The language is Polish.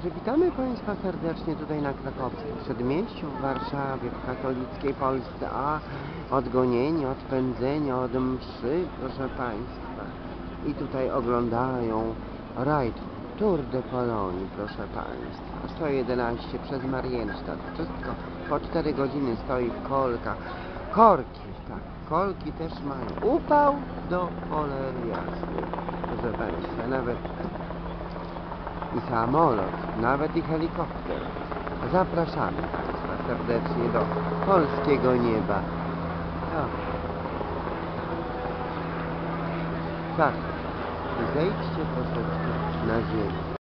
Także witamy Państwa serdecznie tutaj na Krakowskim Przedmieściu w Warszawie, w katolickiej Polsce, a odgonieni, odpędzeni od mszy, proszę Państwa. I tutaj oglądają rajd Tour de Pologne, proszę Państwa. 111 przez Marienstadt. Wszystko po 4 godziny stoi w kolkach. Korki, tak, kolki też mają. Upał do cholery jasnej, proszę Państwa, nawet i samolot, nawet i helikopter. Zapraszamy Państwa serdecznie do polskiego nieba. No. Tak, zejdźcie troszeczkę na ziemię.